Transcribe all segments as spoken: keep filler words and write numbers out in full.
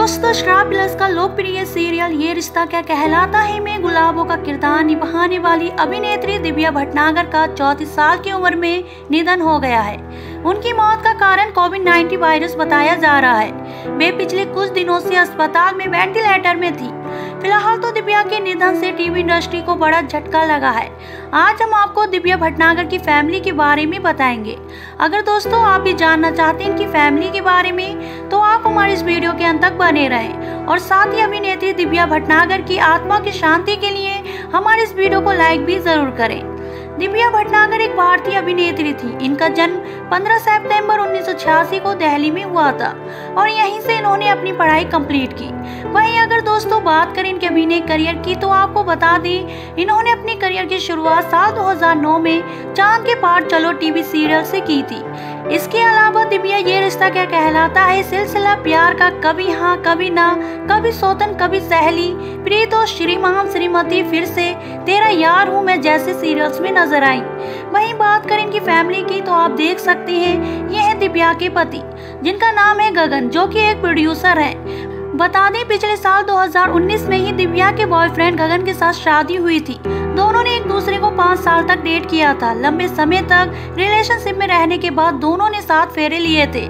दोस्तों, star plus का लोकप्रिय सीरियल ये रिश्ता क्या कहलाता है में गुलाबों का किरदार निभाने वाली अभिनेत्री दिव्या भटनागर का चौंतीस साल की उम्र में निधन हो गया है। उनकी मौत का कारण कोविड नाइन्टीन वायरस बताया जा रहा है। वे पिछले कुछ दिनों से अस्पताल में वेंटिलेटर में थी। फिलहाल तो दिव्या के निधन से टीवी इंडस्ट्री को बड़ा झटका लगा है। आज हम आपको दिव्या भटनागर की फैमिली के बारे में बताएंगे। अगर दोस्तों आप भी जानना चाहते हैं इनकी फैमिली के बारे में तो आप हमारे इस वीडियो के अंत तक बने रहें और साथ ही अभिनेत्री दिव्या भटनागर की आत्मा की शांति के लिए हमारे इस वीडियो को लाइक भी जरूर करें। दिव्या भटनागर एक भारतीय अभिनेत्री थी। इनका जन्म पंद्रह सितंबर उन्नीस सौ छियासी को दिल्ली में हुआ था और यहीं से इन्होंने अपनी पढ़ाई कंप्लीट की। वहीं अगर दोस्तों बात करें इनके अभिनय करियर की तो आपको बता दें इन्होंने अपने करियर की शुरुआत साल दो हज़ार नौ में चांद के पार चलो टीवी सीरियल से की थी। इसके अलावा दिव्या ये रिश्ता क्या कहलाता है, सिलसिला प्यार का, कभी हाँ कभी ना, कभी सौतन कभी सहेली, प्रीत और श्रीमान श्रीमती, फिर से, तेरा यार हूँ मैं जैसे सीरियल्स में नजर आई। वहीं बात करें इनकी फैमिली की तो आप देख सकते हैं ये है दिव्या के पति जिनका नाम है गगन, जो कि एक प्रोड्यूसर है। बता दें पिछले साल दो हज़ार उन्नीस में ही दिव्या के बॉयफ्रेंड गगन के साथ शादी हुई थी। दोनों ने एक दूसरे को पाँच साल तक डेट किया था। लंबे समय तक रिलेशनशिप में रहने के बाद दोनों ने सात फेरे लिए थे।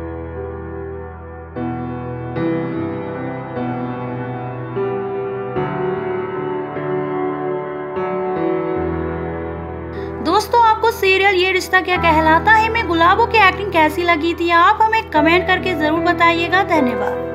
दोस्तों, आपको सीरियल ये रिश्ता क्या कहलाता है में गुलाबों की एक्टिंग कैसी लगी थी, आप हमें कमेंट करके जरूर बताइएगा। धन्यवाद।